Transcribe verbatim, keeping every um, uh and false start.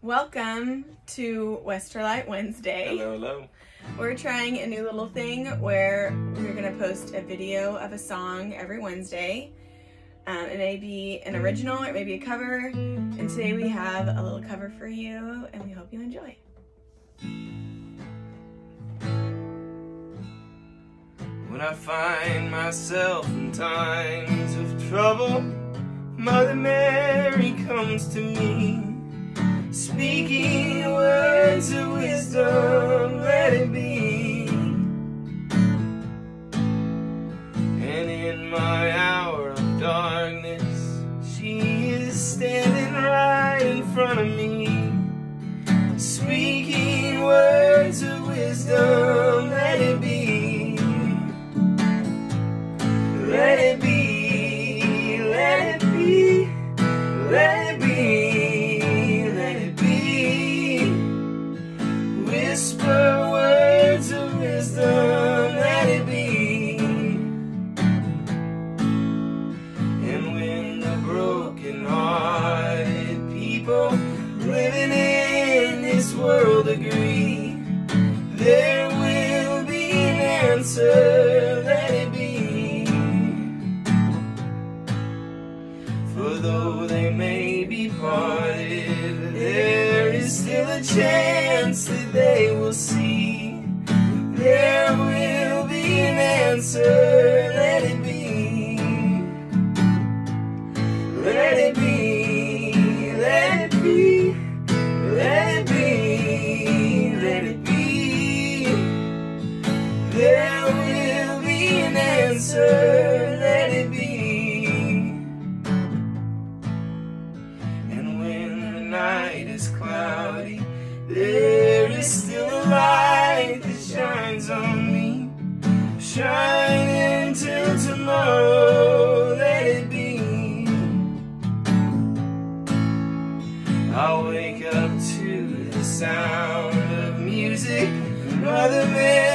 Welcome to Westerlight Wednesday. Hello, hello. We're trying a new little thing where we're going to post a video of a song every Wednesday. Um, it may be an original, it may be a cover, and today we have a little cover for you, and we hope you enjoy. When I find myself in times of trouble, Mother Mary comes to me, speaking words of wisdom, let it be. And in my hour of darkness, she is standing right in front of me, speaking words of wisdom, let it be. Let it be, let it be, let it be, let it be. Whisper words of wisdom, let it be. And when the broken-hearted people living in this world agree, there will be an answer, let it be. For though they may be parted, there is still a chance that they will see. There will be an answer, let it be. Let it be, let it be, let it be, let it be. There will be an answer, let it be. Night is cloudy, there is still a light that shines on me. Shine until tomorrow, let it be. I'll wake up to the sound of music, Mother Mary